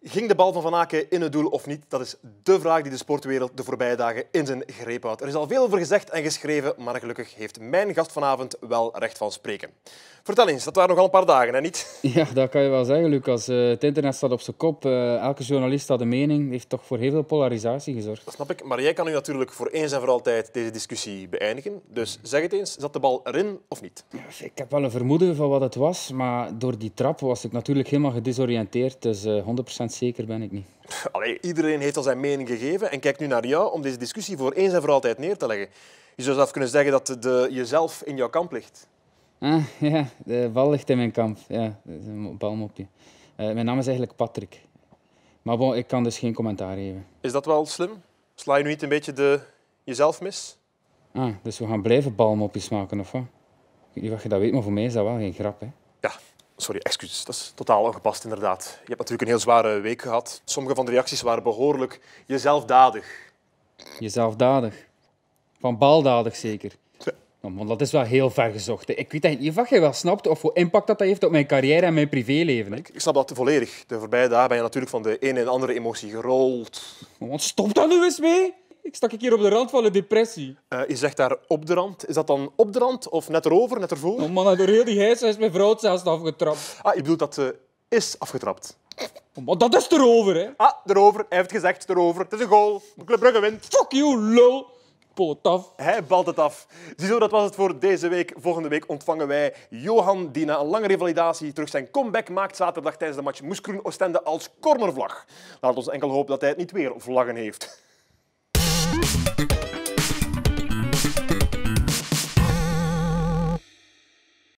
Ging de bal van Van Aken in het doel of niet? Dat is de vraag die de sportwereld de voorbije dagen in zijn greep houdt. Er is al veel over gezegd en geschreven, maar gelukkig heeft mijn gast vanavond wel recht van spreken. Vertel eens, dat waren nogal een paar dagen, hè, niet? Ja, dat kan je wel zeggen, Lucas. Het internet staat op zijn kop. Elke journalist had een mening. Heeft toch voor heel veel polarisatie gezorgd. Dat snap ik, maar jij kan nu natuurlijk voor eens en voor altijd deze discussie beëindigen. Dus zeg het eens, zat de bal erin of niet? Ja, ik heb wel een vermoeden van wat het was, maar door die trap was ik natuurlijk helemaal gedesoriënteerd. Dus 100% zeker ben ik niet. Allee, iedereen heeft al zijn mening gegeven en kijkt nu naar jou om deze discussie voor eens en voor altijd neer te leggen. Je zou zelf kunnen zeggen dat jezelf in jouw kamp ligt. Ah, ja, de bal ligt in mijn kamp. Ja, dat is een balmopje. Mijn naam is eigenlijk Patrick. Maar bon, ik kan dus geen commentaar geven. Is dat wel slim? Sla je nu niet een beetje jezelf mis? Ah, dus we gaan blijven balmopjes maken, of wat? Ik weet niet of je dat weet, maar voor mij is dat wel geen grap, hè. Ja, sorry, excuses. Dat is totaal ongepast, inderdaad. Je hebt natuurlijk een heel zware week gehad. Sommige van de reacties waren behoorlijk jezelfdadig. Jezelfdadig. Van baldadig zeker. Oh man, dat is wel heel ver gezocht. Hè. Ik weet eigenlijk niet of je wel snapt of hoe impact dat heeft op mijn carrière en mijn privéleven. Hè. Ik snap dat volledig. De voorbije dagen ben je natuurlijk van de ene en andere emotie gerold. Man, stop daar nu eens mee! Ik stak hier op de rand van een depressie. Je zegt daar op de rand. Is dat dan op de rand of net erover, net ervoor? Oh man, door heel die hijs is mijn vrouw zelfs afgetrapt. Ah, je bedoelt dat ze is afgetrapt. Oh man, dat is erover, hè. Ah, erover. Hij heeft gezegd erover. Het is een goal. Club Brugge wint. Fuck you, lul. Poot af. Hij balt het af. Ziezo, dat was het voor deze week. Volgende week ontvangen wij Johan, die na een lange revalidatie terug zijn comeback maakt zaterdag tijdens de match Moeskroen-Oostende als cornervlag. Laat ons enkel hopen dat hij het niet weer vlaggen heeft.